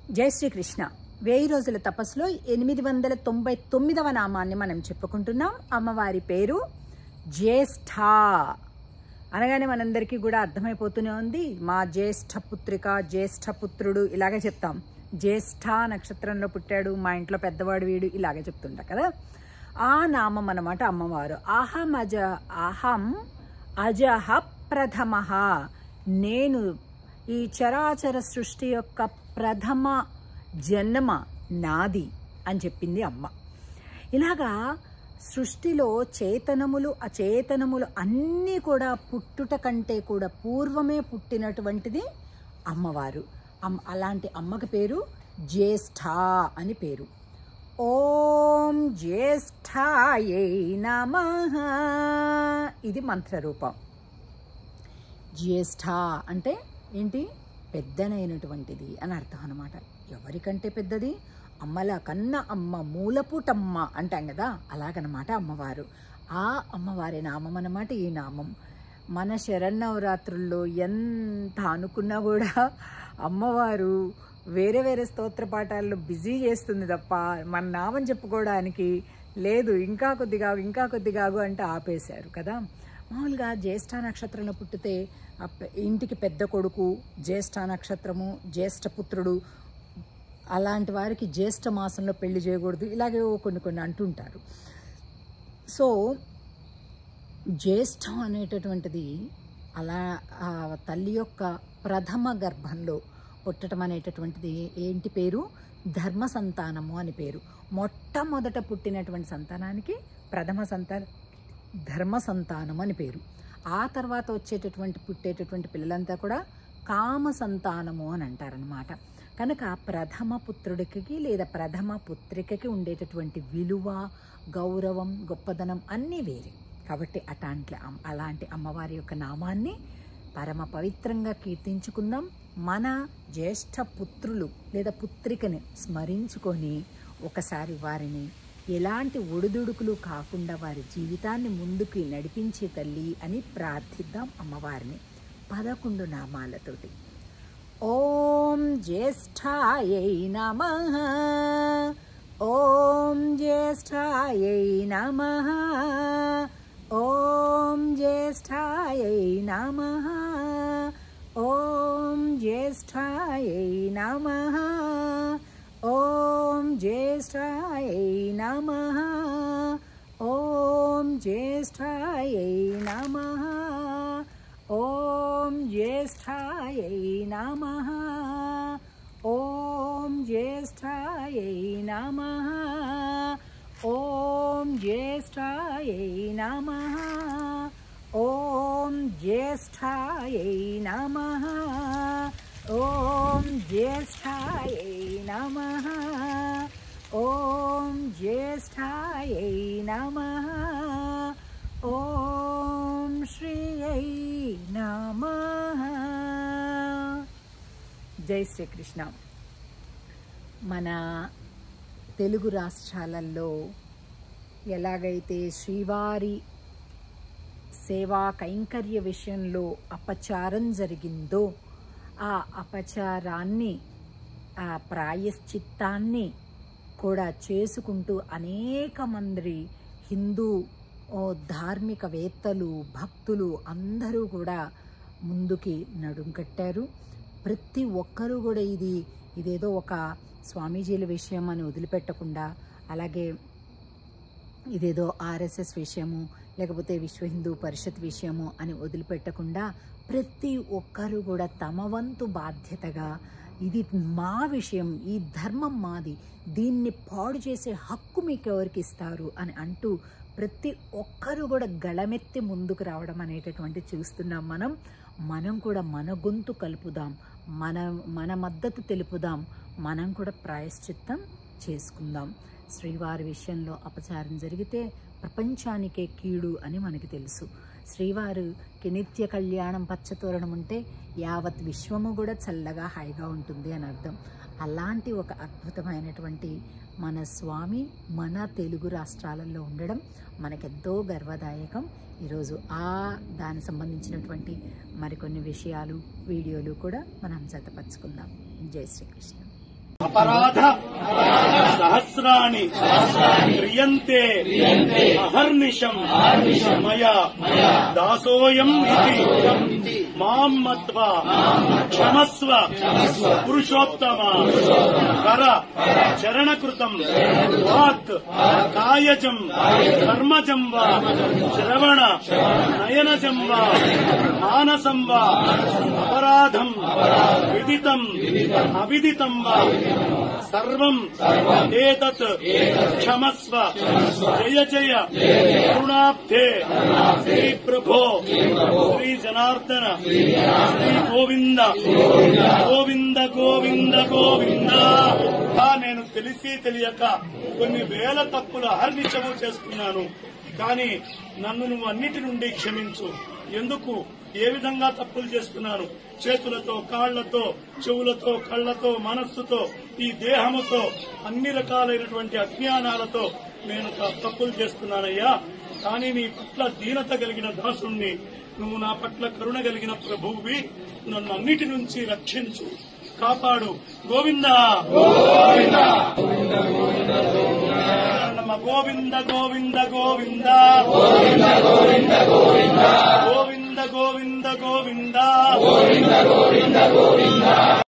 జై శ్రీకృష్ణ. 1000 రోజుల తపస్సులో 899వ నామాన్ని మనం చెప్పుకుంటున్నాం. అమ్మవారి పేరు జ్యేష్ఠ అనగానే మనందరికీ కూడా అర్థమైపోతూనే ఉంది. మా జ్యేష్ఠ పుత్రిక, జ్యేష్ఠ పుత్రుడు ఇలాగే చెప్తాం. జ్యేష్ఠ నక్షత్రంలో పుట్టాడు, మా ఇంట్లో పెద్దవాడు వీడు, ఇలాగే చెప్తుంటా కదా. ఆ నామం అన్నమాట అమ్మవారు. అహం అజహ ప్రథమ, నేను ఈ చరాచర సృష్టి యొక్క ప్రథమ జన్మ నాది అని చెప్పింది అమ్మ. ఇలాగా సృష్టిలో చేతనములు అచేతనములు అన్నీ కూడా పుట్టుట కంటే కూడా పూర్వమే పుట్టినటువంటిది అమ్మవారు. అలాంటి అమ్మకి పేరు జ్యేష్ఠ అని పేరు. ఓం జ్యేష్ఠాయై నమః, ఇది మంత్రరూపం. జ్యేష్ఠ అంటే ఏంటి? పెద్దనైనటువంటిది అని అర్థం అన్నమాట. ఎవరికంటే పెద్దది? అమ్మల కన్న అమ్మ, మూలపుటమ్మ అంటాం కదా, అలాగనమాట అమ్మవారు. ఆ అమ్మవారి నామం అన్నమాట ఈ నామం. మన శరన్నవరాత్రుల్లో ఎంత అనుకున్నా కూడా అమ్మవారు వేరే వేరే స్తోత్ర పాఠాల్లో బిజీ చేస్తుంది తప్ప మన నామం చెప్పుకోవడానికి లేదు. ఇంకా కొద్దిగాగు అంటే ఆపేశారు కదా. మామూలుగా జ్యేష్ఠ నక్షత్రంలో పుట్టితే ఇంటికి పెద్ద కొడుకు, జ్యేష్ఠ నక్షత్రము, జ్యేష్ఠ పుత్రుడు, అలాంటి వారికి జ్యేష్ఠ మాసంలో పెళ్లి చేయకూడదు, ఇలాగే కొన్ని అంటుంటారు. సో జ్యేష్ఠం అనేటటువంటిది అలా ఆ తల్లి యొక్క ప్రథమ గర్భంలో పుట్టడం అనేటటువంటిది ఏంటి పేరు? ధర్మ సంతానము అని పేరు. మొట్టమొదట పుట్టినటువంటి సంతానానికి ప్రథమ సంతానం, ధర్మ సంతానం అని పేరు. ఆ తర్వాత పుట్టేటటువంటి పిల్లలంతా కూడా కామ సంతానము అని అంటారనమాట. కనుక ప్రథమ పుత్రుడికి లేదా ప్రథమ పుత్రికకి ఉండేటటువంటి విలువ, గౌరవం, గొప్పదనం అన్నీ వేరే. కాబట్టి అలాంటి అమ్మవారి యొక్క నామాన్ని పరమ పవిత్రంగా కీర్తించుకుందాం. మన జ్యేష్ఠ పుత్రులు లేదా పుత్రికని స్మరించుకొని ఒకసారి వారిని ఎలాంటి ఒడిదుడుకులు కాకుండా వారి జీవితాన్ని ముందుకు నడిపించే తల్లి అని ప్రార్థిద్దాం అమ్మవారిని 11 నామాలతోటి. ఓం జ్యేష్ఠాయై నమః, ఓం జ్యేష్ఠాయై నమః, ఓం జ్యేష్ఠాయై నమః, ఓం జ్యేష్ఠాయై నమః, ఓం జ్యేష్ఠాయై నమః, ఓం జ్యేష్ఠాయై నమః, ఓం జ్యేష్ఠాయై నమః, ఓం జ్యేష్ఠాయై నమః, ఓం జ్యేష్ఠాయై నమః, ఓం జ్యేష్ఠాయై నమః, ఓం జ్యేష్ఠాయై నమః, ఓం జ్యేష్ఠాయై నమః, ఓం శ్రీయై నమః. జై శ్రీకృష్ణ. మన తెలుగు రాష్ట్రాలలో ఎలాగైతే శ్రీవారి సేవా కైంకర్య విషయంలో అపచారం జరిగిందో, ఆ అపచారాన్ని, ఆ ప్రాయశ్చిత్తాన్ని కూడా చేసుకుంటూ అనేక మంది హిందూ ధార్మికవేత్తలు, భక్తులు అందరూ కూడా ముందుకి నడుం కట్టారు. ప్రతి ఒక్కరూ కూడా ఇదేదో ఒక స్వామీజీల విషయం అని వదిలిపెట్టకుండా, అలాగే ఇదేదో ఆర్ఎస్ఎస్ విషయము లేకపోతే విశ్వ హిందూ పరిషత్ విషయము అని వదిలిపెట్టకుండా ప్రతి ఒక్కరూ కూడా తమ వంతు బాధ్యతగా ఇది మా విషయం, ఈ ధర్మం మాది, దీన్ని పాడు చేసే హక్కు మీకు ఎవరికి ఇస్తారు అని అంటూ ప్రతి ఒక్కరూ కూడా గళమెత్తి ముందుకు రావడం అనేటటువంటి చూస్తున్నాం. మనం కూడా మన గొంతు కలుపుదాం, మన మద్దతు తెలుపుదాం, మనం కూడా ప్రాయశ్చిత్తం చేసుకుందాం. శ్రీవారి విషయంలో అపచారం జరిగితే ప్రపంచానికే కీడు అని మనకి తెలుసు. శ్రీవారికి నిత్య కళ్యాణం పచ్చతోరణం ఉంటే యావత్ విశ్వము కూడా చల్లగా హాయిగా ఉంటుంది అని అర్థం. అలాంటి ఒక అద్భుతమైనటువంటి మన స్వామి మన తెలుగు రాష్ట్రాలలో ఉండడం మనకెంతో గర్వదాయకం. ఈరోజు దానికి సంబంధించినటువంటి మరికొన్ని విషయాలు, వీడియోలు కూడా మనం జతపరుచుకుందాం. జై శ్రీకృష్ణ. అపరాధ సహస్రాణి క్రియంతే అహర్నిశం మయా దాసోయం ఇతి మాం మత్వా క్షమస్వ పురుషోత్తమ కర చరణకృతం వాక్ కాయజం కర్మజం వా శ్రవణ నయనజం వా మానసం వా అపరాధం విదితం అవిదితం వా సర్వం ఏతత్ క్షమస్వ జయ జయ కరుణాబ్ధే శ్రీ ప్రభో శ్రీ జనార్దన శ్రీ గోవింద గోవింద గోవింద గోవింద. నేను తెలిసి తెలియక కొన్ని వేల తప్పులు అహర్నిశము చేస్తున్నాను. కానీ నన్ను నువ్వు అన్నిటి నుండి క్షమించు. ఎందుకు ఏ విధంగా తప్పులు చేస్తున్నాను? చేతులతో, కాళ్లతో, చెవులతో, కళ్లతో, మనస్సుతో, ఈ దేహముతో, అన్ని రకాలైనటువంటి అజ్ఞానాలతో నేను తప్పులు చేస్తున్నానయ్యా. కానీ నీ పట్ల దీనత కలిగిన దాసుణ్ణి, నువ్వు నా పట్ల కరుణ కలిగిన ప్రభువువి. నన్ను అన్నిటి నుంచి రక్షించు, కాపాడు. గోవింద గోవింద గోవింద గోవింద గోవింద గోవింద గోవింద గోవింద గోవింద గోవింద గోవింద గోవింద గోవింద.